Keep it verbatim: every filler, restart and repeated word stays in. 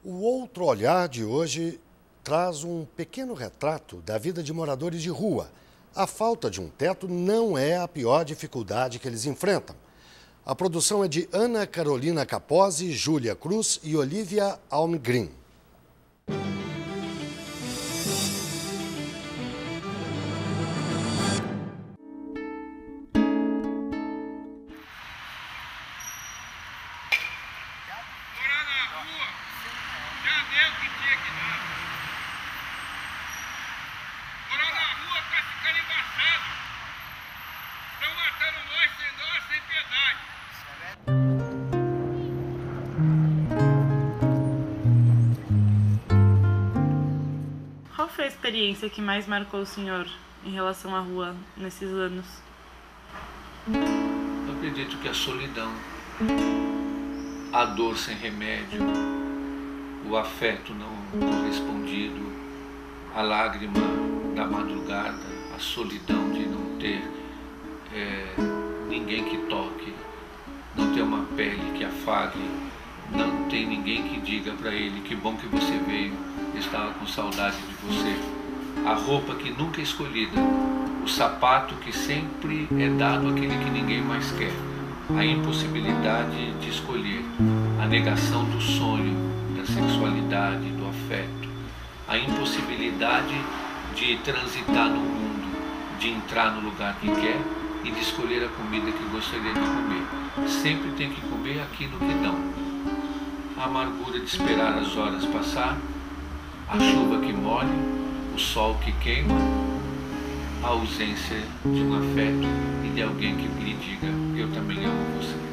O Outro Olhar de hoje traz um pequeno retrato da vida de moradores de rua. A falta de um teto não é a pior dificuldade que eles enfrentam. A produção é de Ana Carolina Capozzi, Júlia Cruz e Olivia Almgren. Qual foi a experiência que mais marcou o senhor em relação à rua nesses anos? Eu acredito que a solidão, a dor sem remédio, o afeto não correspondido, a lágrima da madrugada, a solidão de não ter é, ninguém que toque, não ter uma pele que afague, não tem ninguém que diga para ele que bom que você veio, estava com saudade de você. A roupa que nunca é escolhida, o sapato que sempre é dado àquele que ninguém mais quer, a impossibilidade de escolher, a negação do sonho, da sexualidade, do afeto, a impossibilidade de transitar no mundo, de entrar no lugar que quer e de escolher a comida que gostaria de comer. Sempre tem que comer aquilo que dão. A amargura de esperar as horas passar, a chuva que molha, o sol que queima, a ausência de um afeto e de alguém que lhe diga: eu também amo você.